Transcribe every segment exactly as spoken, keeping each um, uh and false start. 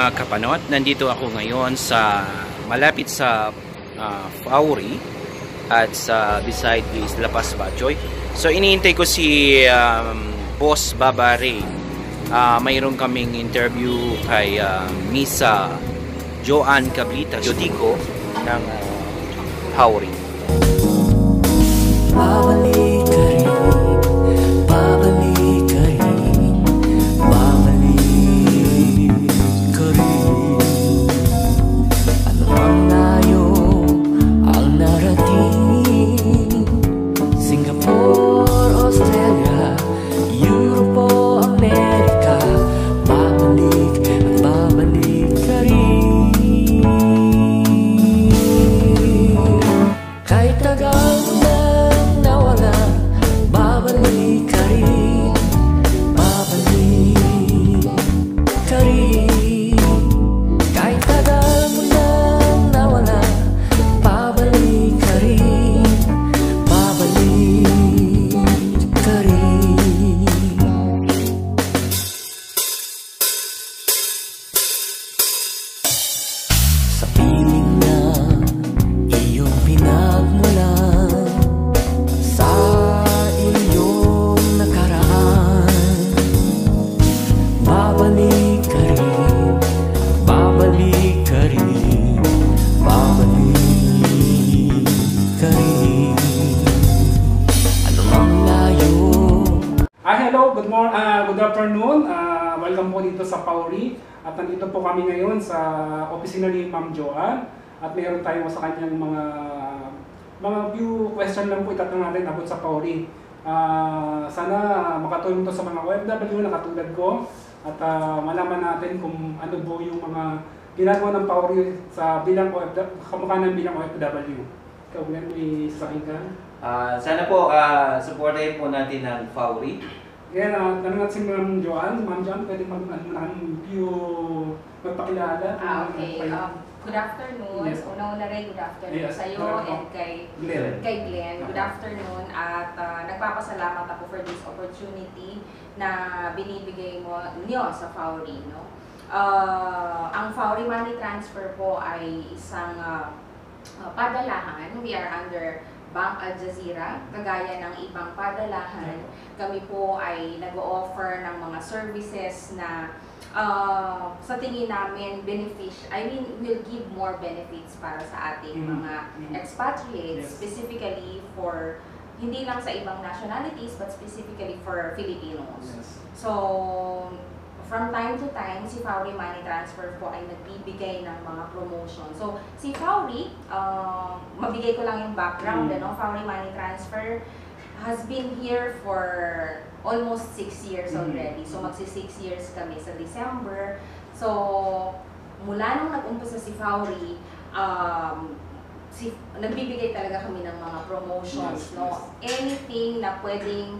mga kapanot, nandito ako ngayon sa malapit sa uh, Fowrie at sa beside is La Paz Bajoy. So iniintay ko si um, Boss Baba Ray. Uh, mayroon kaming interview kay uh, Misa Joanne Cablita Jodico ng uh, Fowrie. Babalik ka rin, babalik ka rin, babalik ka rin. Ano ang layo ang narating? Singapore, Australia, Europe o Amerika. Babalik at babalik ka rin. Kahit tagal na nawala, babalik ka rin, babalik ka rin. Kahit tagal mo nang nawala, babalik ka rin, babalik ka rin. Sa piling na iyong pinagmulan, sa iyong nakaraan, babalik ka rin, babalik ka rin, babalik ka rin. Ano mang layo. Ah, hello, good morning, uh, good afternoon. Uh, welcome po dito sa Fowrie. At nandito po kami ngayon sa opisina ni Ma'am Joanne. At mayroon tayo sa kanyang mga mga few question lang po itatanong natin about sa Fowrie. Uh, sana makatulong to sa mga O F W na katulad ko. At uh, malaman natin kung ano po yung mga ginagawa ng Fowrie sa bilang O F W, kamukha ng bilang O F W. Ikaw, Glenn, may sasabihin ka? Uh, sana po uh, supportahin po natin ng Fowrie. Yan, uh, tanong natin si Ma'am Joanne. Ma'am Joanne, pwede mag-ano few magpakilala? Ah, okay. Um, good afternoon. Yes. Una-una rin, good afternoon Yes. sa iyo Welcome. and kay Glenn. kay Glenn. Good afternoon at uh, nagpapasalamat ako for this opportunity na binibigay mo niyo sa Fowrie, no? Uh, ang Fowrie Money Transfer po ay isang uh, uh, padalahan. We are under Bank Al Jazeera, kagaya ng ibang padalahan. Kami po ay nag-o-offer ng mga services na uh, sa tingin namin beneficial, I mean, will give more benefits para sa ating Mm-hmm. mga Mm-hmm. expatriates, Yes. specifically for, hindi lang sa ibang nationalities, but specifically for Filipinos. Yes. So, from time to time, si Fowrie Money Transfer po ay nagbibigay ng mga promotion. So, si Fowrie, uh, mabigay ko lang yung background, Mm. ano, Fowrie Money Transfer has been here for almost six years Mm. already. So, magsi six years kami sa December. So, mula nung nag-umpisa si Fowrie, um, si, nagbibigay talaga kami ng mga promotions, Yes, no? Anything na pwedeng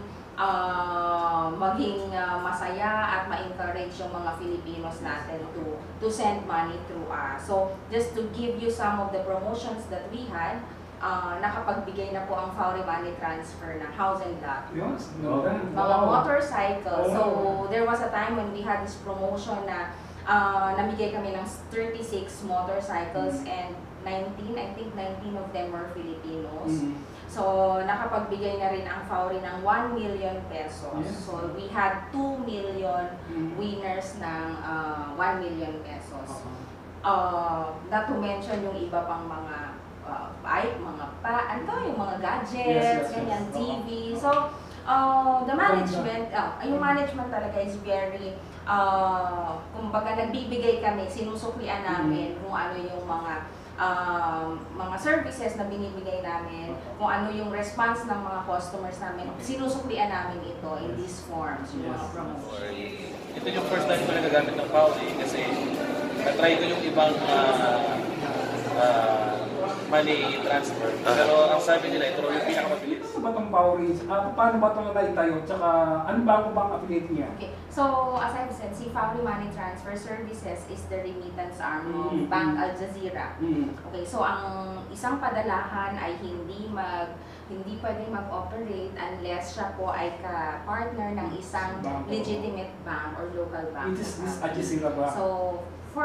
uh, maging uh, masaya at ma-encourage yung mga Filipinos natin to to send money through us. So, just to give you some of the promotions that we had, uh, nakapagbigay na po ang Fowrie Money Transfer ng house and lot, Yes. mga Wow. motorcycles. So, Oh. there was a time when we had this promotion na uh, namigay kami ng thirty-six motorcycles Mm. and nineteen, I think nineteen of them were Filipinos. Mm. So, nakapagbigay na rin ang Fowrie ng one million pesos. Yes. So, we had two million Mm. winners ng uh, one million pesos. Uh-huh. Uh, not to mention yung iba pang mga uh, bike, mga pa, ano to, yung mga gadgets, Yes, yes, ganyan, yes. T V. Oo. So, uh, the management, uh, yung management talaga is very, uh, kumbaga nagbibigay kami, sinusuklian namin kung ano yung mga um, mga services na binibigay namin, kung ano yung response ng mga customers namin, sinusuklian namin ito in these forms, yung mga Yes. promotion. Ito yung first time ko na nagamit ng Fowrie kasi na-try ko yung ibang uh, uh, money transfer. Pero ang sabi nila, ito yung pinakamabilis. Ano ba itong Fowrie? Ah, paano ba itong naitayo? Tsaka ano ba ang bang affiliate niya? Okay. So, as I've said, si Fowrie Money Transfer Services is the remittance arm of Mm. Bank Al Jazeera. Mm. Okay, so ang isang padalahan ay hindi mag hindi pwedeng mag-operate unless siya po ay ka-partner ng isang Bank. legitimate bank or local bank. Which is this Al Jazeera ba? So, for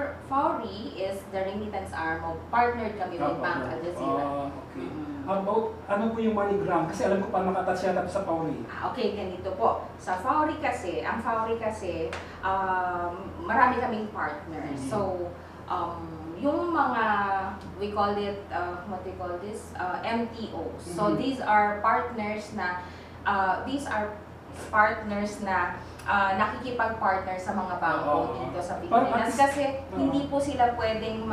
Fowry is the remittance arm of partnered kami with Bank Al Jazeera. Ah, okay. Mm. How about, ano po yung MoneyGram? Kasi alam ko pa nakatouch yata sa Fowry. Ah, okay, ganito po. Sa Fowry kasi, ang Fowry kasi, um, marami kaming partners. Mm-hmm. So, um, yung mga, we call it, uh, what we call this, uh, M T Os. So, Mhm. these are partners na, uh, these are partners na uh, nakikipag-partner sa mga bangko Oo. dito sa Parang Pilipinas. at- Kasi Oo. hindi po sila pwedeng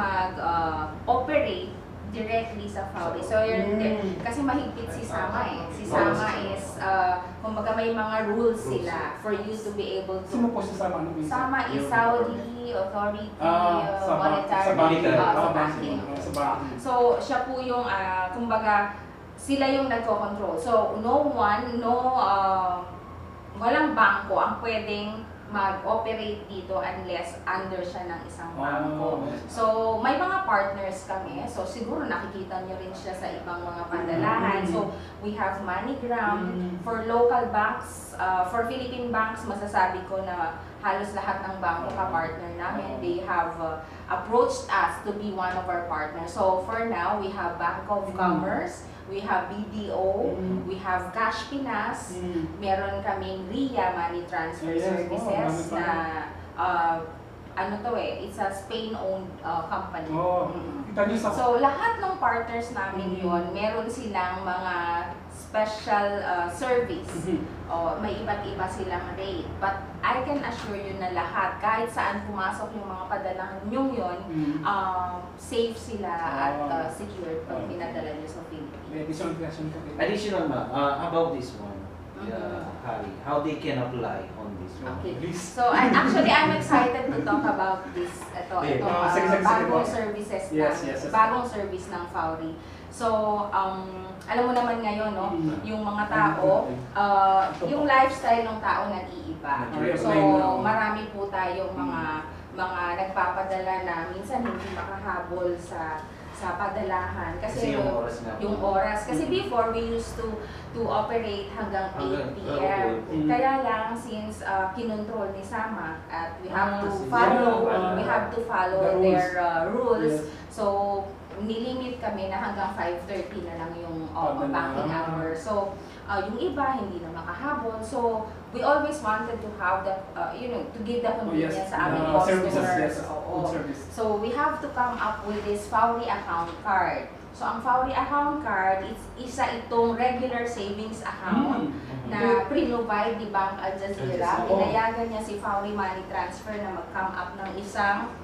mag-operate directly sa Fowry. So, yun, Mm. kasi mahigpit si Sama eh. Si Sama is, uh, kumbaga may mga rules sila for you to be able to. Sino po si Sama? Ano po yung- Sama is Saudi Authority Ah, uh, sa ba- Monetary sa banking. uh, Ah, sa banking. banking. Ah, sa banking. So, siya po yung, uh, kumbaga, sila yung nagko-control. So, no one, no, uh, walang bangko ang pwedeng mag-operate dito unless under siya ng isang bangko. Oh. So, may mga partners kami. So, siguro nakikita nyo rin siya sa ibang mga pandalahan. Mm. So, we have MoneyGram. Mm. For local banks, uh, for Philippine banks, masasabi ko na halos lahat ng bangko ka-partner namin. They have uh, approached us to be one of our partners. So, for now, we have Bank of Mm. Commerce, we have B D O, Mm. we have Cash Pinas, Mm. meron kaming R I A Money Transfer Yes, oh, Services marami pa. na uh, ano to eh, it's a Spain-owned uh, company. Oh, Mm. kita niyo sa... So lahat ng partners namin Mm. yon, meron silang mga special uh, service. Mhm. O may iba't iba silang rate. But I can assure you na lahat, kahit saan pumasok yung mga padala nyong yon, Mm. um, safe sila at Oh. uh, secure pag Oh. pinadala nyo sa Philippines. May additional question po. Additional ma, uh, about this one, Mhm. uh, Harry, how they can apply on this one? Okay. Please. So, I, actually, I'm excited to talk about this. Ito, Yeah. ito, Ah, uh, sige, sige, sige bagong po. services Yes, namin. yes, yes. Bagong service ng Fowry. So, um, alam mo naman ngayon, no, Mm. yung mga tao, uh, yung lifestyle ng tao nag-iiba. Nag-iiba. So, Mm. marami po tayong mga mga nagpapadala na minsan hindi makahabol sa sa padalahan kasi, Kasi yung oras nga po. yung oras kasi Mm. before we used to to operate hanggang eight p m Mm. kaya lang since uh, kinontrol ni Sama at we have Ah, to sige. follow Ah, we have to follow the rules. their uh, rules Yes. so nilimit kami na hanggang five thirty na lang yung uh, Padala. banking hour so uh, yung iba hindi na makahabol so we always wanted to have the uh, you know to give the Oh, yes. convenience sa aming Uh, services, customers. yes. Oo. Good service. So we have to come up with this Fowry account card. So ang Fowry account card is isa itong regular savings account Mm. na pre-provide ni Bank Al Jazeera. Oo. Pinayagan niya si Fowry Money Transfer na mag-come up ng isang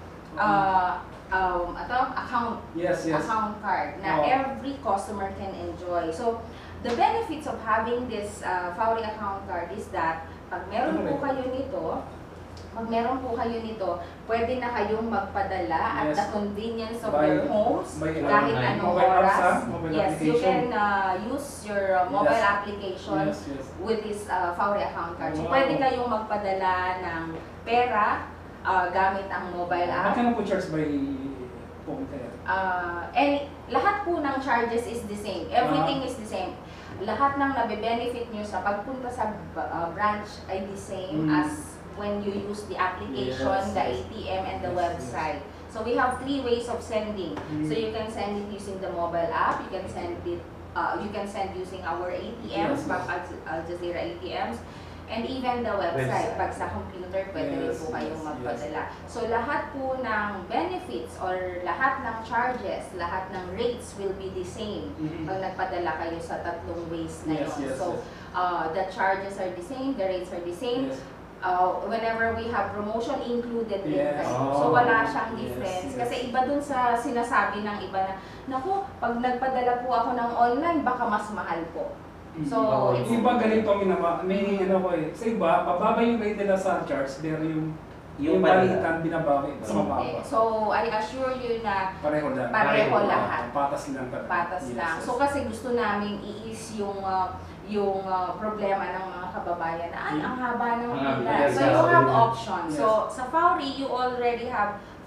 uh, um, ato, account Yes, yes. account card na Oo. every customer can enjoy. So the benefits of having this uh, Fowry account card is that pag meron po kayo nito, pag meron po kayo nito, pwede na kayong magpadala at Yes. the convenience of By- your homes by, uh, kahit online. anong Mobile apps, oras. ah? Mobile Yes, you application. can uh, use your uh, mobile Yes. application Yes, yes. with this uh, Fowry account card. So Wow. pwede kayong magpadala ng pera uh, gamit ang mobile app. Magkano po charge by phone kaya? Uh, and lahat po ng charges is the same. Everything is the same. Lahat ng nabe-benefit nyo sa pagpunta sa uh, branch ay the same Mm. as when you use the application, Yes, the yes. A T M, and the Yes, website. So we have three ways of sending. Mm. So you can send it using the mobile app, you can send it, uh, you can send using our A T Ms, Yes, Bank yes. Al Jazeera A T Ms, and even the website. Website. Pag sa computer, pwede rin Yes, po kayong yes, magpadala. So lahat po ng benefits or lahat ng charges, lahat ng rates will be the same Mhm. pag nagpadala kayo sa tatlong ways na Yes, yun. yes, So yes. uh, the charges are the same, the rates are the same. Yes. Uh, whenever we have promotion included din Yes. kayo. So Oh, wala siyang yes, difference. yes. Kasi iba dun sa sinasabi ng iba na, naku, pag nagpadala po ako ng online, baka mas mahal po. So, Mm. it's, Yung iba ganito ang ginawa. May ano ko eh. Sa iba, pababa yung rate nila sa charge, pero yung Yung yung balikan. balikan binabawi sa eh, mababa. so I assure you na Pareho lang. pareho Pareho lahat. Patas lang talaga. Patas Yes, lang. yes. So kasi gusto namin i-ease yung uh, yung uh, problema ng mga kababayan na ay ang haba ng Ang pila. haba, So yes, you yes. have options. Yes. So sa Fowry you already have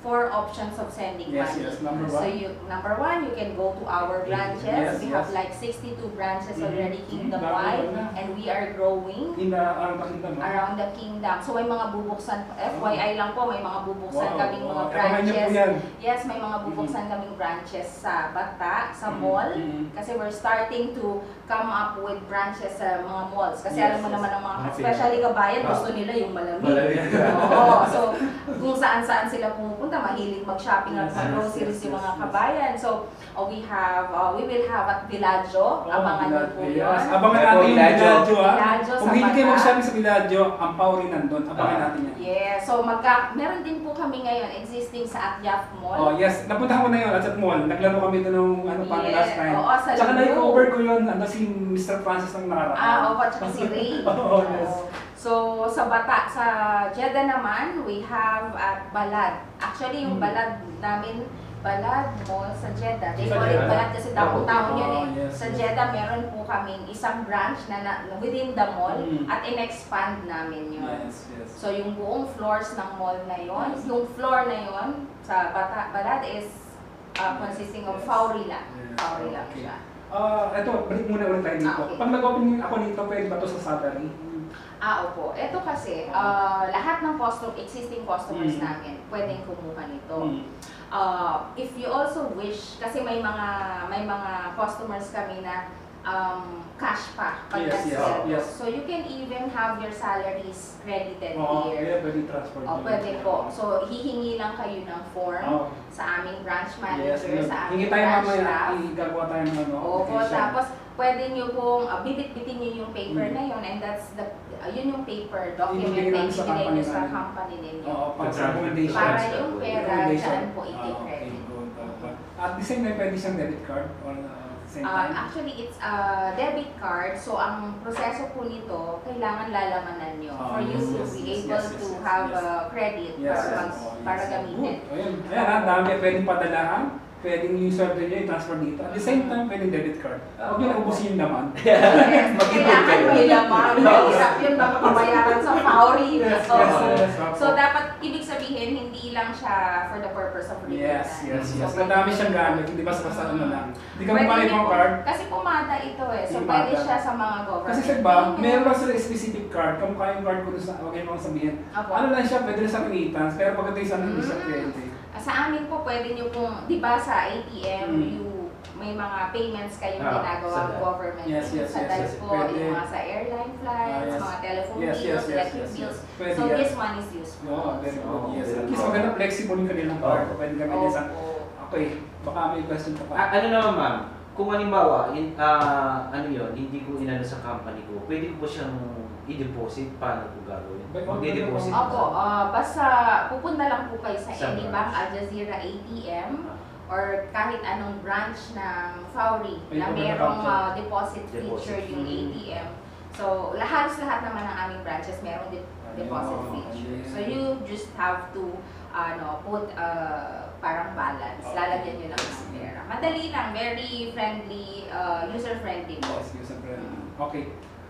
four options of sending Yes, money. yes. Number So one. you number one, you can go to our branches. Yes, we yes. have like sixty-two branches Mhm. already Mhm. kingdom-wide, Dami na. and we are growing In the around the kingdom. ah. around the kingdom. So may mga bubuksan, F Y I lang po, may mga bubuksan Wow, kaming mga wow. Abangan niyo po branches. yan. Yes, may mga bubuksan kaming branches sa Bata, sa Mhm, mall. mhm. Kasi we're starting to come up with branches sa mga malls. Kasi Yes, alam mo yes. naman ang mga, Mga especially kabayan, Ah. gusto nila yung malamig. Malamig. Oo. So, kung saan-saan sila pumupunta, mahilig mag-shopping at Yes, mag-groceries yes, yung yes, mga yes. kabayan. So, uh, we have, uh, we will have at Villaggio. Oh, Abangan niyo po Villaggio, yun. yes. Abangan Yes, natin yung Villaggio. Villaggio, ah. Villaggio sa Kung hindi kayo Bata. mag-shopping sa Villaggio, ang Pauri nandun. Abangan Ah. natin yan. Yeah, so magka, meron din po kami ngayon existing sa Atyaf Mall. Oh, yes. Napunta ko na yun at sa mall. Naglaro kami doon ng ano pa Yeah. last time. Oo, sa Tsaka loob. na-cover ko yun. Ano si Mister Francis ng nakaraan. Ah, opo, tsaka si Ray. Oo, yes. Oo. So, sa Bata, sa Jeddah naman, we have at Balad. Actually, yung Hmm. Balad namin, Balad Mall sa Jeddah. They Sa call it Jeddah. Balad kasi downtown Oo, yun eh. yes, Sa yes. Jeddah, meron po kaming isang branch na, na within the mall Hmm. at in-expand namin yun. Yes, yes. So, yung buong floors ng mall na yon, Yes. yung floor na yon sa Bata, Balad is uh, consisting of Yes. Fauri lang. Yes. Fauri lang Okay. siya. Ah, eto, balik muna ulit tayo dito. Ah, okay. Pag nag-open ako nito, pwede ba ito sa salary? Ah, opo. Ito kasi, uh, lahat ng custom, existing customers Mm. namin, pwedeng kumuha nito. Hmm. Uh, if you also wish, kasi may mga may mga customers kami na um, cash pa pag Yes, yes, nag-sell. yes. So you can even have your salaries credited Oo, here. kaya pwede transfer. O, din. pwede po. So, hihingi lang kayo ng form Oo. sa aming branch Yes, manager, yes. sa Hingi aming tayo branch mamaya, staff. igagawa tayo ng ano, Opo, application. tapos pwede nyo pong uh, bibit-bitin nyo yung paper Mm. na yun, and that's the, uh, yun yung paper document Ibibigay na namin sa ibigay nyo company sa namin. company ninyo. Oo, pag Sa recommendation. Para Yes, yung sir. pera Recommendation. dyan po Ah, okay, i-credit. good. Okay. At the same time, pwede siyang debit card or uh, same Uh, time? actually, it's a debit card, so ang proseso po nito, kailangan lalamanan nyo Ah, for you yes, to yes, be yes, able yes, yes, to yes, have yes. uh, credit Yes, para, yes. mag- Oh, yes, para yes. gamitin. Good. Ayan, ayan ha, dami. Pwedeng padalahan, pwedeng yung server nyo i-transfer dito. At the same time, pwedeng debit card. Huwag nyo na ubusin yung laman. Yes, Mag-ipon kailangan kayo. may laman. Mahirap yun, baka pabayaran sa Fauri. Yes, Oo. yes, yes. So, dapat, ibig sabihin, hindi lang siya for the purpose of Yes, yes, remittance. yes. So, Madami siyang gamit, hindi ba basta ano lang. Hindi ka Pwede mabalik din ng po- card. Kasi pumada ito eh. So, Yung pwede mada. siya sa mga government. Kasi sa iba, payment. meron lang sila specific card. Kamukha yung card ko dun sa, huwag kayo mga sabihin. Apo. Ano lang siya, pwede rin sa remittance, pero pagdating sa ano, hindi siya Mm. pwede. Sa amin po, pwede nyo pong, di ba sa A T M, Mm. you, may mga payments kayong Ah, ginagawa sa ng dal. government. Yes, yes, sa yes, dal yes. po, Pwede. yung mga sa airline flights, Ah, yes. mga telephone Yes, bills, yes, yes, electric yes, bills. yes. Pwede So, yan. this one is useful. Oo, very good. Oh, Yes. very At least good. maganda flexible yung kanilang card. Oh. Pwede gamitin sa... Opo. Okay, baka may question pa pa. Ah, ano naman ma'am, kung halimbawa, in, ah, ano yun, hindi ko inano sa company ko, pwede ko siyang i-deposit, paano ko gagawin? Ba- Mag-i-deposit Opo, ba? ah, basta pupunta lang po kayo sa Sa any branch. bank, Al Jazeera A T M, or kahit anong branch ng Fauri May na pagkakauntyan. merong ah, deposit Deposit. feature yung Mm. A T M. So, lahat lahat naman ng aming branches merong de- Ayun, deposit feature. ayun. So, you just have to ano put uh, parang balance. Okay. Lalagyan nyo lang ng pera. Madali lang, very friendly, uh, user-friendly po. Yes, user friendly. Okay.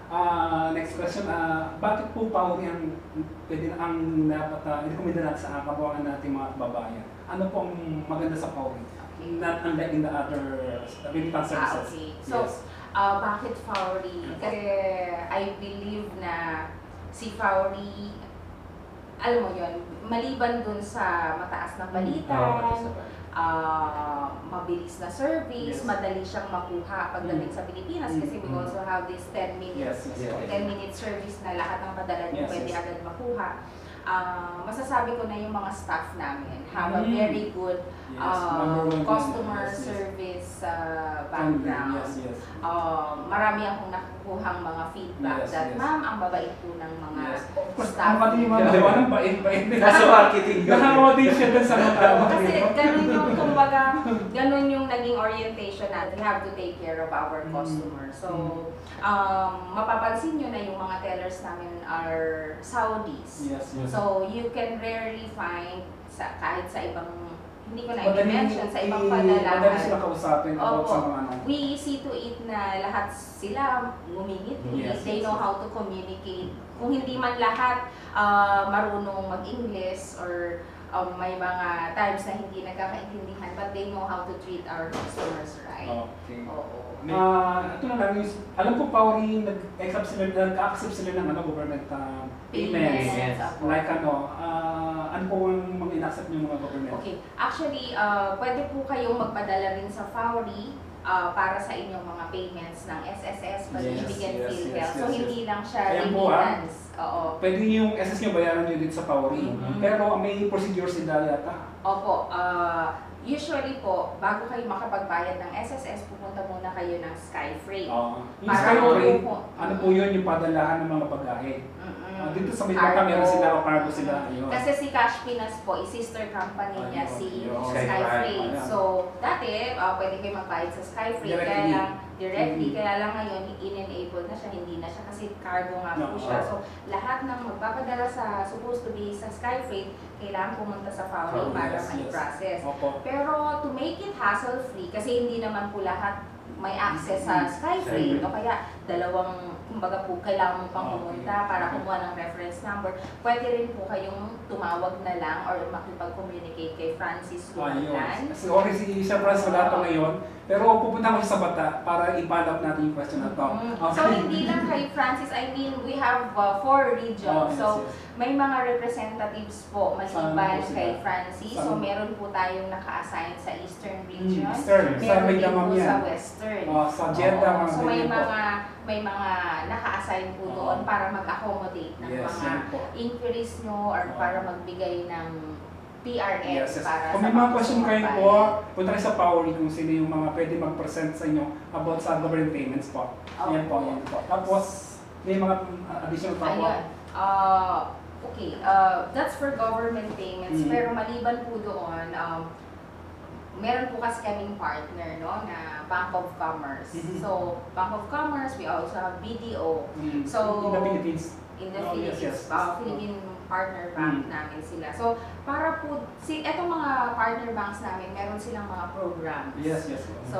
Ah, next question. Ah, bakit po Pauri ang pwede na ang dapat uh, i-recommend natin sa kabawakan natin mga kababayan? Ano po ang maganda sa Pauri? Okay. Not unlike in the other remittance Ah, services. okay. So, Yes. uh, bakit Fauri? Kasi I believe na si Fauri, alam mo yon, maliban dun sa mataas na Oo, balitan, mataas na ba? uh, mabilis na service, Yes. madali siyang makuha pagdating Mm. sa Pilipinas Mm. kasi we Mm. also have this ten minutes, Yes, yes. Yeah. ten minute service na lahat ng padala niyo Yes, pwede yes. agad makuha. Ah, masasabi ko na yung mga staff namin have a Mm. very good Yes, uh, number one customer yan. Yes, yes. service uh, Friendly. background. Yes, yes. Uh, marami akong nakukuhang mga feedback Yes, that yes. ma'am, ang babait po ng mga Yes. Of course, staff. ang pati yung mga gawa ng bait-bait nila. Nasa marketing yun. Nakawa din siya dun sa mga Kasi ganun yung, kumbaga, ganun yung naging orientation natin. We have to take care of our Mm. customers. So, um, mapapansin nyo na yung mga tellers namin are Saudis. Yes, yes. So, you can rarely find, sa, kahit sa ibang, hindi ko na Madali- i-mention, sa ibang i- Madali padalahan. sila kausapin about Opo. sa mga ano. We see to it na lahat sila ngumingiti. Yes, They yes, know yes. how to communicate. Kung hindi man lahat ah, marunong mag-English or um, may mga times na hindi nagkakaintindihan, but they know how to treat our customers right. Okay. Oo. Ah, ito na lang, is, alam ko Powery nag-accept sila, nag-accept sila ng ano, government uh, payments. Payments, ako. Like ano, ah, ano po ang mga in-accept niyo mga government? Okay. Actually, uh, pwede po kayong magpadala rin sa Powery uh, para sa inyong mga payments ng S S S, Pag-ibig and yes, PhilHealth. yes, So, yes, hindi lang siya Ayan po, ah. remittance. Oo. Pwede yung S S niyo bayaran niyo dito sa Powery, Mhm. pero may procedure sila yata. Opo, uh, usually po, bago kayo makapagbayad ng S S S, pupunta muna kayo ng Skyfreight. Uh, yung Para Skyway, po- ano po yun yung padalahan ng mga bagahe. Mm-mm. Ah, dito sa may baka meron sila o cargo sila. Ayun. Kasi si Cash Pinas po, sister company niya Ayun, si ayun. Skyfreight. Ayan. So, dati, uh, pwede kayo magbayad sa Skyfreight. Kaya Directly. lang, directly, Mhm. kaya lang ngayon, in-enable na siya, hindi na siya kasi cargo nga po No, siya. oh. So, lahat ng magpapadala sa, supposed to be sa Skyfreight, kailangan pumunta sa Powery Oh, para yes, ma-process. Opo. Pero to make it hassle-free, kasi hindi naman po lahat may access sa Skyfreight, o kaya dalawang, kumbaga po, kailangan mo pang Okay. pumunta para kumuha ng reference number. Pwede rin po kayong tumawag na lang or makipag-communicate kay Francis Ayun. Lumanan. Kasi okay si Sir Franz wala pa ngayon, pero pupunta ko siya sa bata para i-follow up natin yung question na to. Mm. Okay. So, hindi lang kay Francis, I mean, we have uh, four regions. Oh, yes, So, yes. may mga representatives po maliban Saan po sila? kay Francis. So, Saan? meron po tayong naka-assign sa Eastern region. Mm, Eastern. Sa Meron may din damam po yan. sa Western. Oh, sa Jeddah, Oo. mga So, may ganyan po. mga may mga naka-assign po Oo. doon para mag-accommodate ng Yes, mga yan po. inquiries nyo or Oo. para magbigay ng P R N Yes, yes. para Kung sa may mga question kayo bayan. po, punta kayo sa Powery kung sino yung mga pwede mag-present sa inyo about sa government payments po. Yan po, yan po. Tapos, may mga uh, additional pa po. Ayun. Uh, okay, uh, that's for government payments. Mhm. Pero maliban po doon, um, meron po kasi kaming partner, no, na Bank of Commerce. Mhm. So, Bank of Commerce, we also have B D O. Mm. So, in the Philippines. In the Oh, yes, Philippines, yes. uh, Philippine partner bank Mm. namin sila. So, para po, si, etong mga partner banks namin, meron silang mga programs. Yes, yes. So,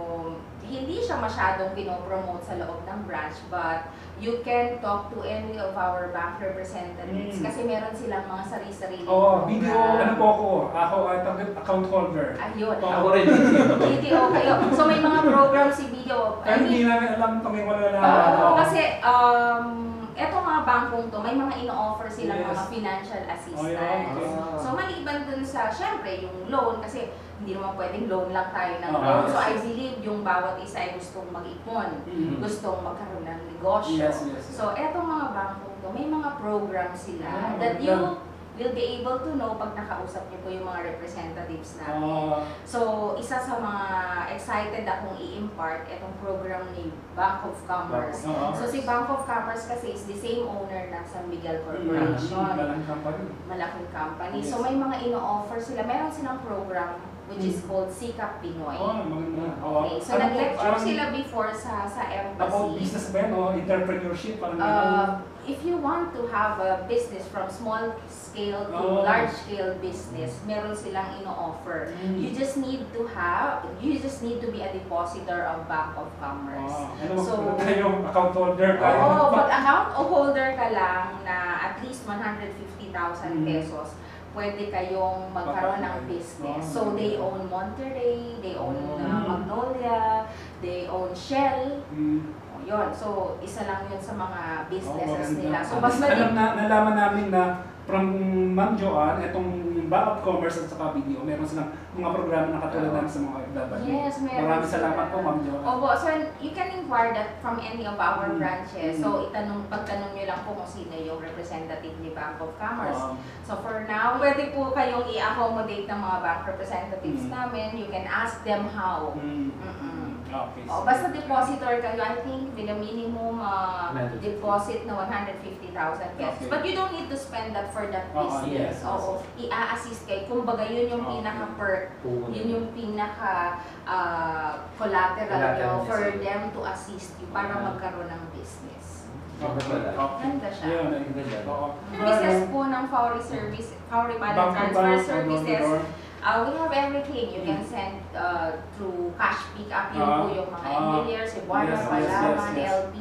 hindi siya masyadong pinopromote sa loob ng branch, but you can talk to any of our bank representatives Mm. kasi meron silang mga sarili-sarili Oh, video, ano po ako, ako at account holder. Ayun. Ako rin. B D O kayo. So, may mga program si B D O. I Pero hindi mean, namin alam kung may wala na. oo, kasi, um, eto mga bangkong to, may mga ino-offer silang Yes. mga financial Oh, assistance. yeah, okay. So, maliban dun sa, syempre, yung loan, kasi hindi naman pwedeng loan lang tayo ng Oh, loan. yes, So, I yes. believe yung bawat isa ay gustong mag-ipon, Mhm. gustong magkaroon ng negosyo. Yes, yes, yes. So, eto mga bangkong to, may mga program sila Ah, that yeah. you will be able to know pag nakausap niyo po yung mga representatives namin. Ah, So, isa sa mga excited akong i-impart itong program ni Bank of Commerce. Oo. So, si Bank of Commerce kasi is the same owner ng San Miguel mm, Corporation. Malang company. Malaking company. Yes. So, may mga ino-offer sila. Meron silang program which is Mm. called Sikap Pinoy. Oh, maganda. Oo. Okay. So, Ano po, nag-lecture parang sila before sa sa About embassy. business ba yan o entrepreneurship? Parang Uh, ganun. if you want to have a business from small scale to Oh. large scale business, meron silang ino-offer. Mm. You just need to have, you just need to be a depositor of Bank of Commerce. Ah, ano, So- so, tayo, account holder tayo. Oo, pag account holder ka lang na at least one hundred fifty thousand Mm. pesos, pwede kayong magkaroon ng Magkaroon. business. Oh, So, they own Monterey, they own Oh. uh, Magnolia, they own Shell. Mm. O, yun. So, isa lang yun sa mga businesses Oo, nila. maganda. So, At mas least alam mali- na, nalaman namin na from Ma'am Joanne, itong Bank of Commerce at saka B D O, meron silang mga programa na katulad Oo. namin sa mga F W. Yes, meron Maraming sila. salamat po, Ma'am Joanne. Opo, so you can inquire that from any of our Mm. branches. Mm. So, itanong, pagtanong nyo lang po kung sino yung representative ni Bank of Commerce. Ah, So, for now, pwede po kayong i-accommodate ng mga bank representatives Mm. namin. You can ask them how. mm, Mm-mm. Okay. O, basta depositor kayo, I think, with a minimum uh, one hundred fifty. deposit na one hundred fifty thousand pesos. Okay. But you don't need to spend that for that Oo, business. yes, Oo, i-assist kayo. Kumbaga, yun yung Okay. pinaka-perk. Puhunan. Yun yung pinaka uh, collateral Collateral nyo for yes. them to assist you para Okay. magkaroon ng business. Okay. Okay. Ganda siya. Yun, Ang ganda. oo. Ang business po ng Fowry Service, Fowry Money Bank to Transfer bank, Services, door to door. uh, we have everything. You can send uh, through cash pick up. Yun Ah, po yung mga ah, engineers, Cebuana, yes, yes, Palawan, yes, yes. L P C.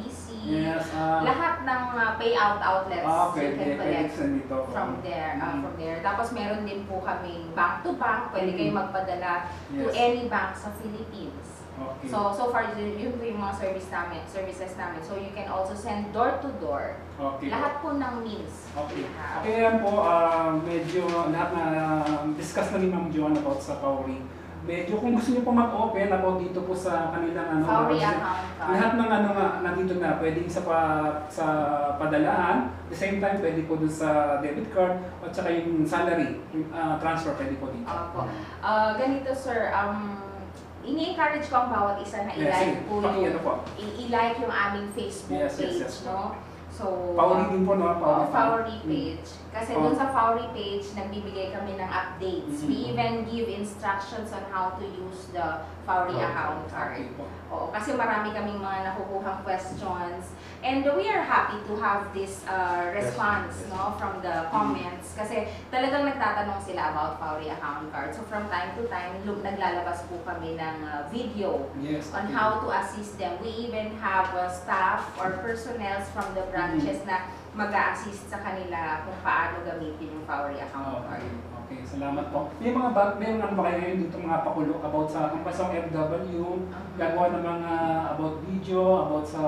Shopee, Yes, ah. lahat ng uh, payout outlets Ah, you pwede, can pwede collect send dito. from there. Uh, Mm. from there. Tapos meron din po kaming bank to bank, pwede Mm. kayong magpadala to Yes. any bank sa Philippines. Okay. So, so far, yun, yun po yung mga service namin, services namin. So, you can also send door to door. Okay. Lahat po ng means. Okay. we have. Okay, yan po, ah, medyo lahat na uh, discuss na ni Ma'am Joan about sa Fowry. Medyo kung gusto niyo po mag-open about dito po sa kanilang ano, Fowry mga- account card. lahat ng ano nga nandito na, pwedeng sa pa, sa padalaan, at the same time pwede po dun sa debit card at saka yung salary, yung ah, transfer pwede po dito. Opo. Ah, ganito, sir, um, ini-encourage ko ang bawat isa na Yes, i-like sige. po Paki- yung, ano po? i- i-like yung aming Facebook Yes, yes, page, yes po. no? So, Fowry din po, no? Oo, Fowry. Fowry Mm. page. Kasi Oh. dun sa Fowry page, nagbibigay kami ng updates. We Mhm. even give instructions on how to use the Fowry Okay. account card. Okay po. Oo, kasi marami kaming mga nakukuhang questions. And we are happy to have this uh, response no from the comments. Kasi talagang nagtatanong sila about Fowry account card. So from time to time, lu- naglalabas po kami ng uh, video Yes. on okay. how to assist them. We even have uh, staff or personnel from the branches na mag-a-assist sa kanila kung paano gamitin yung Fowry account Okay. card. Okay, salamat po. May mga ba, may mga ano ba kayo ngayon dito mga pakulo about sa kampasong F W, gagawa ng mga about video, about sa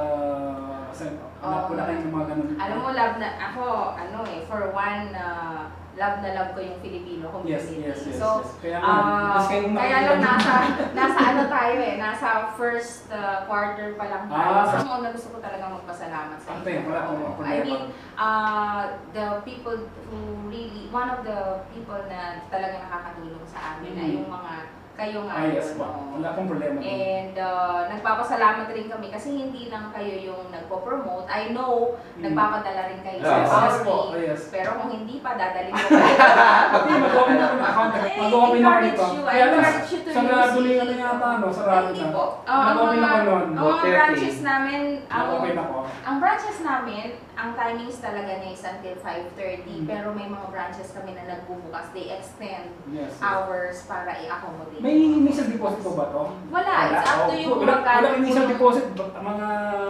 sa Oo. wala kayong mga ganun. Alam mo, love na, ako, ano eh, for one, uh, love na love ko yung Filipino Yes, community. yes, yes. So, yes. Kaya nga, ah, mas kayo kaya lang nasa, nasa ano tayo eh, nasa first uh, quarter pa lang tayo. Ah. So, una gusto ko talaga magpasalamat sa Ate, wala akong Oo. problema. I mean, uh, the people who really, one of the people na talaga nakakatulong sa amin ay Mm. yung mga, kayo nga Ah, yes yun, po. no? Wala akong problema. And uh, nagpapasalamat rin kami kasi hindi lang kayo yung nagpo-promote. I know, Mm. nagpapadala rin kayo Yes, sa yes po. Fowry. Oh, yes. Pero kung hindi pa, dadalhin ko kayo. Pati mag-open ako ng account. Eh, Mag-open ako encourage nito. you, I Kaya lang, encourage you to sarado use lang it. ano yata, no? Sarado Hindi na. po. Uh, ang Mag-open mga, ako nun. ang mga Butter branches tea. namin, ang, Mag-open ako. ang branches namin, ang timings talaga niya is until five thirty. Mm. Pero may mga branches kami na nagbubukas. They extend Yes. yes. hours para i-accommodate. May initial deposit po ba to? Wala. It's up to you Oh, kung wala, magkano wala initial po- deposit. ba- Mga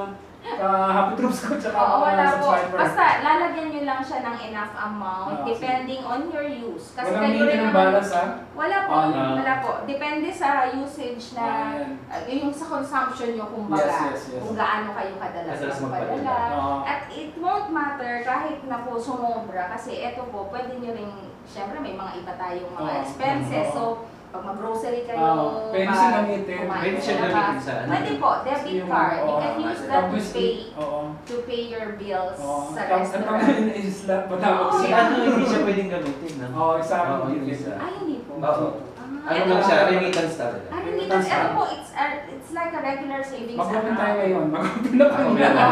uh, happy troops ko tsaka Oo, mga wala po. subscriber. Basta lalagyan nyo lang siya ng enough amount Ah, depending on your use. Kasi Walang kayo rin minimum naman- balance ha? Wala po, Ah, wala po. Depende sa usage na, Ayan. uh, yung sa consumption nyo kumbaga. Yes, yes, yes. Kung gaano kayo kadalas Madalas magpadala. magpadala. Oo. At it won't matter kahit na po sumobra kasi eto po, pwede nyo rin, syempre may mga iba tayong mga Oo. expenses. Oo. So, pag mag-grocery kayo, Oo. Pwede pag siyang gamitin. kumain Pwede sa siyang labas. gamitin sa ano. Pwede po, debit Yung- card. You oo. can use that to Tapos, pay Oo. to pay your bills Oo. sa Tapos, ano restaurant. yun is lahat matawag Oo, Si siya. ano, hindi siya pwedeng gamitin, no? Oo, isa Oo, ang yung gamitin. isa. Ay, hindi po. Oo. Ah, Ano ito lang po. siya, remittance talaga. Ah, hindi kasi ano po, it's uh, it's like a regular savings Mag-open account. tayo ngayon. Mag-open na po Mag-open yan. na.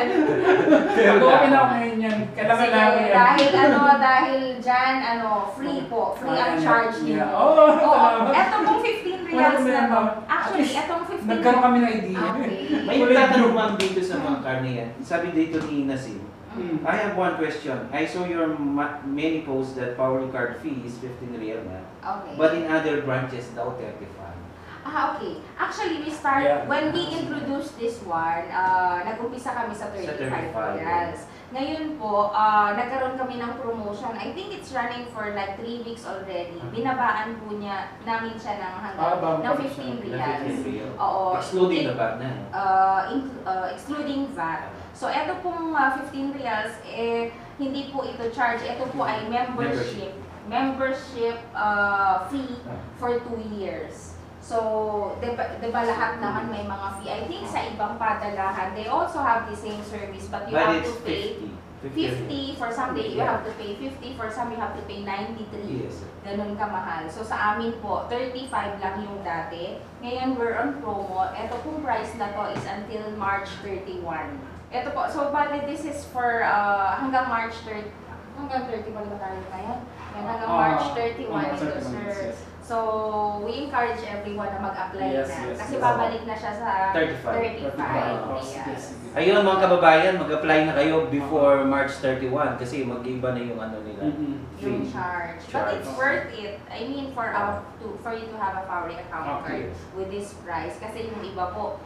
Mag-open ako ngayon yan. Kailangan Sige, lang yan. dahil ano, dahil dyan, ano, free po, free ang Ayan, charge yeah. niyo. Oo, Oo, salamat. eto pong fifteen reals Wala na to. problema. Actually, At least, etong fifteen Nagkaroon kami ng idea. Okay. May Kulay nagtatanong blue. ma'am dito sa mga karne yan. Sabi dito ni Nasim, Hmm. I have one question. I saw your ma- many posts that power card fee is fifteen real na. Okay. But in other branches daw thirty-five. Ah, okay. Actually, we start, Yeah. when we introduced this one, uh, nag-umpisa kami sa thirty-five thirty-five, reals. Ngayon po, uh, nagkaroon kami ng promotion. I think it's running for like three weeks already. Binabaan po niya, namin siya ng Ah, hanggang bago ng pa fifteen siya. Na fifteen reals. real. Oo. Excluding It- the bag na. eh. uh, in- uh, excluding V A T. So, ito pong uh, fifteen reals, eh, hindi po ito charge. Ito po ay membership. Membership uh, fee for two years. So, di ba, di ba lahat naman may mga fee? I think sa ibang padalahan, they also have the same service, but you But have it's to pay fifty. fifty. For some day, you have to pay fifty. For some, you have to pay ninety-three. Yes. Ganun kamahal. So sa amin po, thirty-five lang yung dati. Ngayon, we're on promo. Ito pong price na to is until March thirty-one. Ito po, so bali this is for uh, hanggang March thirty. Hanggang thirty-one ba tayo ngayon? Yan, hanggang Ah, March thirty-one ah, ito, thirty-one, sir. yes. So, we encourage everyone na mag-apply Yes, na. yes, Kasi yes. babalik na siya sa thirty-five. thirty-five. Oh, Yes. sige, sige. Ayun mga kababayan, mag-apply na kayo before March thirty-one kasi mag-iba na yung ano nila. Mhm. Yung Free. charge. But Charge. it's worth it. I mean, for our, to, for you to have a Fowry account Okay. card with this price. Kasi yung iba po,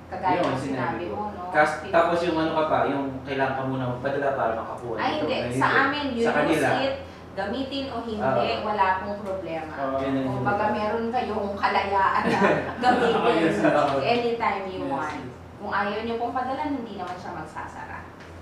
kagaya Yun, ng sinabi mo, no? Kas, Pin- tapos yung ano ka pa, yung kailangan ka muna magpadala para makakuha. Ay, nito. hindi. Ngayon, Sa amin, you sa use kanila, it, gamitin o hindi, Ah. wala pong problema. Ah, yun ang- Kung baga meron kayong kalayaan na Ah, gamitin yes, ah. anytime you Yes. want. Kung ayaw niyo pong padalan, hindi naman siya magsasara.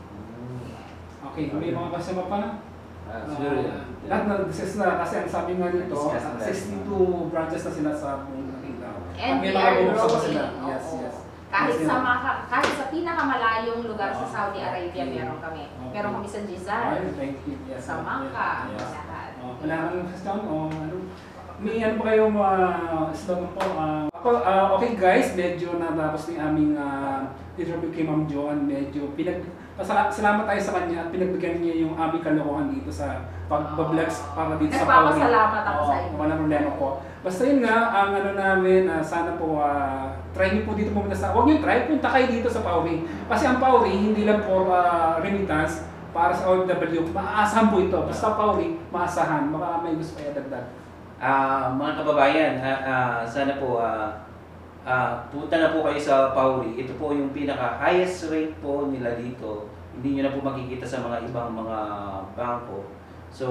Okay, may mga kasama pa? Ah, siguro yan. Ah, lahat na-discuss na kasi ang sabi nga nito, Discuss na lahat. sixty-two branches na sila sa buong nakita. And At may we mga are bubuksan pa growing. sila. Oo. Yes, yes. Kahit Yes, sa yun. maka, kahit sa pinakamalayong lugar sa Ah, Saudi Arabia, okay. meron kami. Okay. Meron kami sa Jizan, Ay, thank you. Yes, sa yes, Maka, yes. lahat. Oh, wala kang question o ano? May ano pa kayo mga slogan po? Ah, ako, ah, okay guys, medyo natapos na yung aming uh, interview kay Ma'am Joan. Medyo pinag pasala- salamat tayo sa kanya at pinagbigyan niya yung aming kalokohan dito sa pag-vlogs para dito sa Pauli. Nagpapasalamat ako Oo, sa inyo. walang problema po. Basta yun nga, ang ano namin, ah, sana po, ah, try niyo po dito pumunta sa, huwag niyo try, punta kayo dito sa Pauli. Kasi ang Pauli, hindi lang po ah, remittance para sa O F W, maaasahan po ito. Basta Pauli, maasahan, baka may gusto kayo dagdag. Ah, mga kababayan, ah, ah, sana po ah, ah, punta na po kayo sa Pauri. Ito po yung pinaka highest rate po nila dito. Hindi nyo na po makikita sa mga ibang mga bangko. So,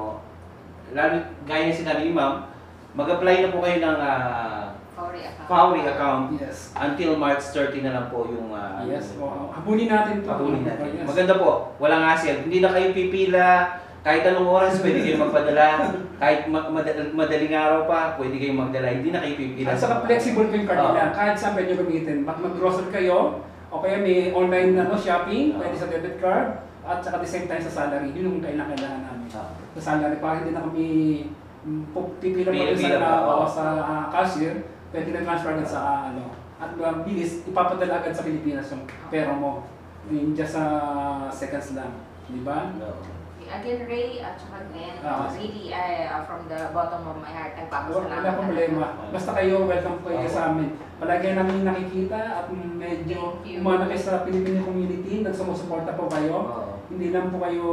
lalo, gaya ng sinabi ni Ma'am, mag-apply na po kayo ng ah, Sorry, account. Pauri account Yes. until March thirty na lang po yung ah, Yes, yung- oh, habulin natin ito. Pahuli natin. Yes. Maganda po, walang hassle. Hindi na kayo pipila. Kahit anong oras, pwede kayo magpadala. Kahit ma- mad- madaling araw pa, pwede kayong magdala. Hindi na kayo pipila. At saka flexible po yung card nila. Oo. Kahit saan pwede nyo gamitin. Mag- Mag-grocery kayo, o kaya may online na no, shopping, pwede sa debit card, at saka the same time sa salary. Yun yung kailangan kailangan namin. Ah. Sa salary, para hindi na kami mm, pu- pipila pa rin Pipila sa, pa, oo. o sa ah, cashier, pwede na transfer agad sa ah, ano. At uh, bilis, ipapadala agad sa Pilipinas yung pera mo. Yung just sa seconds lang. Di ba? Again, Ray at saka Glenn, Ah. really, uh, from the bottom of my heart, nagpapasalamat. Wala problema. Basta kayo, welcome po kayo sa amin. Palagi namin nakikita at medyo Thank you. umano kayo sa Filipino community, nagsumusuporta po kayo. Oo. Hindi lang po kayo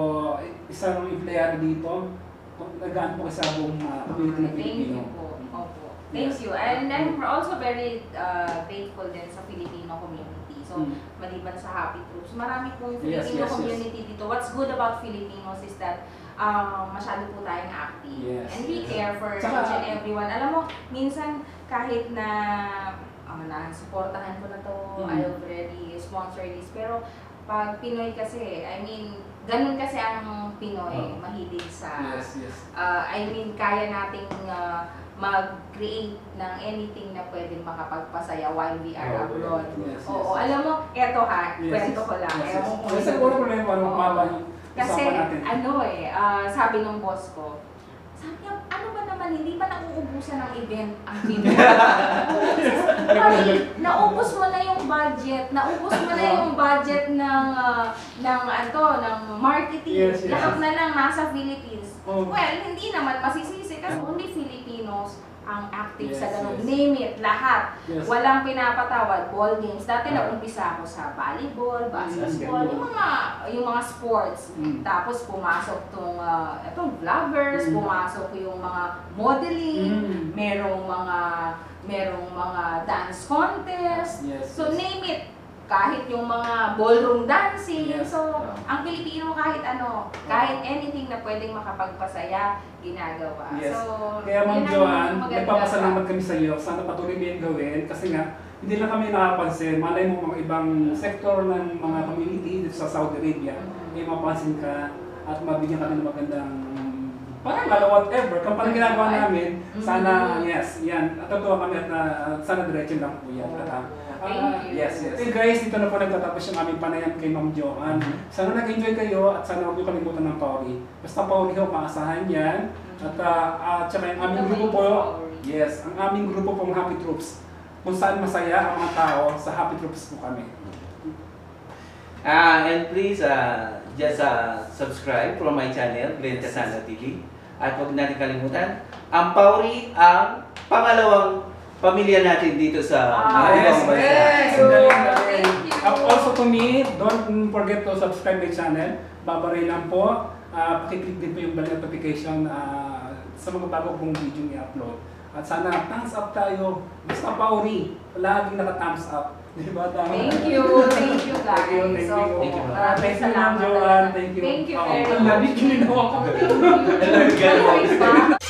isang empleyado dito, nagaan po kayo sa buong uh, community ng Thank Pilipino. you po. Opo. Thank Yes. you. And I'm also very uh, grateful din sa Filipino community. So, Mm. maliban sa Happy Troops, marami pong Yes, Filipino yes, yes. community dito. What's good about Filipinos is that um, masyado po tayong active. Yes, And we yes. care for Tsaka- each and everyone. Alam mo, minsan kahit na um, na-supportahan ko na to, Mm. I already sponsor this, pero pag Pinoy kasi, I mean, ganun kasi ang Pinoy, Oh. mahilig sa Yes, yes. uh, I mean, kaya nating uh, mag-create ng anything na pwedeng makapagpasaya while we are Oh, abroad. yes, yes, Oo, yes. alam mo, eto ha, Yes, kwento yes. ko lang. Yes, Ewan yes. ko Kasi kung- wala problema, ano, Oo. maba yung Kasi, usapan natin. ano eh, ah, sabi ng boss ko, sabi niya, ano ba naman, hindi ba nauubusan ng event ang Pinoy? Ay, naubos mo na yung budget, naubos mo na yung budget ng, ah, ng, ano, ng marketing. Yes, yes, Lahat yes. na lang nasa Philippines. Oh. Well, hindi naman masisisi kasi only Filipinos ang active Yes, sa ganun. yes. Name it, lahat. Yes. Walang pinapatawad. Ball games. Dati Ah. nag-umpisa ako sa volleyball, basketball, Mm, yung mga yung mga sports. Mm. Tapos pumasok tong uh, etong vloggers, Mm. pumasok yung mga modeling, Mm. merong mga merong mga dance contest. Yes, So yes. name it. Kahit yung mga ballroom dancing. Yes. So, Ah. ang Pilipino kahit ano, kahit anything na pwedeng makapagpasaya, ginagawa. Yes. So, Kaya yun Ma'am ang Joanne, maganda. nagpapasalamat kami sa iyo. Sana patuloy mo yung gawin kasi nga hindi lang kami nakapansin. Malay mo mga ibang sektor ng mga community dito sa Saudi Arabia, Mhm. may mapansin ka at mabigyan ka ng magandang parang lalo whatever. Kung parang ginagawa namin, sana Mhm. yes, yan. At totoo kami at uh, sana diretso lang po yan. At, uh, Thank ah, you. yes, yes. Okay guys, dito na po nagtatapos yung aming panayam kay Ma'am Joanne. Sana nag-enjoy kayo at sana huwag niyo kalimutan ng Pauri. Basta Pauri ho, maasahan yan. At uh, at saka yung aming grupo po, yes, ang aming grupo pong Happy Troops. Kung saan masaya ang mga tao, sa Happy Troops po kami. Ah, and please uh, just uh, subscribe from my channel, Glenn Casano T V. At huwag natin kalimutan, ang Pauri ang pangalawang pamilya natin dito sa Ah, mga yes, ibang bansa. yes! Ang galing, galing. Thank you. Uh, also to me, don't forget to subscribe my channel. Babaray lang po. Uh, pakiclick din po yung bell notification uh, sa mga bago kong video i-upload. At sana thumbs up tayo. Basta Pauri, laging naka-thumbs up. Di ba? Tama. Thank you, thank you guys. Thank you, thank So, you. Thank you, ma'am. maraming Thank you, Ma'am salamat Joanne. talaga. Thank you. Thank you Oo, very ang much. labig ginawa ko. Thank you.